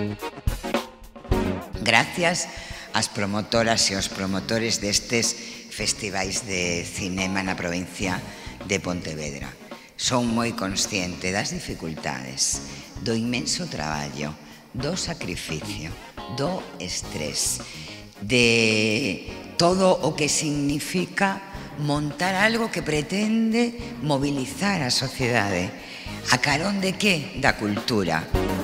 Gracias ás promotoras e aos promotores destes festivais de cinema na provincia de Pontevedra. Son moi consciente das dificultades, do inmenso traballo, do sacrificio, do estrés, de todo o que significa montar algo que pretende mobilizar a sociedade. A carón de que? Da cultura.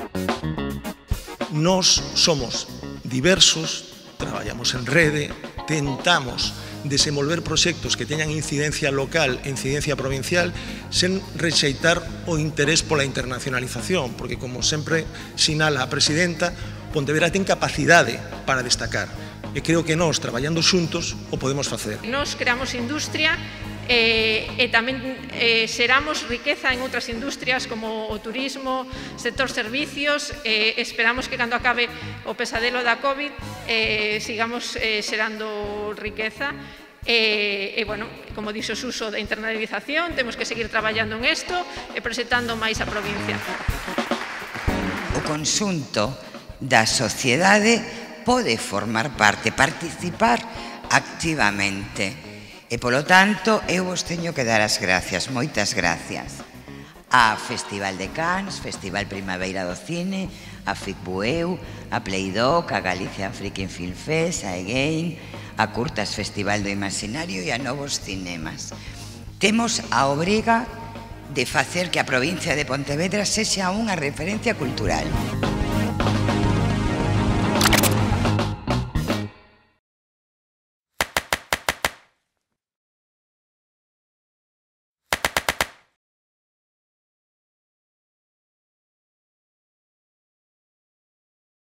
Nós somos diversos, traballamos en rede, tentamos desenvolver proxectos que teñan incidencia local e incidencia provincial sen rexeitar o interés pola internacionalización, porque, como sempre sinala a presidenta, Pontevedra ten capacidade para destacar. E creo que nós, traballando xuntos, o podemos facer. Nós creamos industria e tamén xeramos riqueza en outras industrias como o turismo, sector servicios. Esperamos que cando acabe o pesadelo da COVID sigamos xerando riqueza. Bueno, como dixo Suso, da internalización, temos que seguir traballando en isto e presentando máis a provincia. O conxunto da sociedade pode formar parte, participar activamente. E, polo tanto, eu vos teño que dar as gracias, moitas gracias, a Festival de Cannes, Festival Primavera do Cine, a FICBUEU, a Playdoc, a Galicia Freaking Film Fest, a Again, a Curtas Festival do Imaginario e a Novos Cinemas. Temos a obriga de facer que a provincia de Pontevedra sexa unha referencia cultural.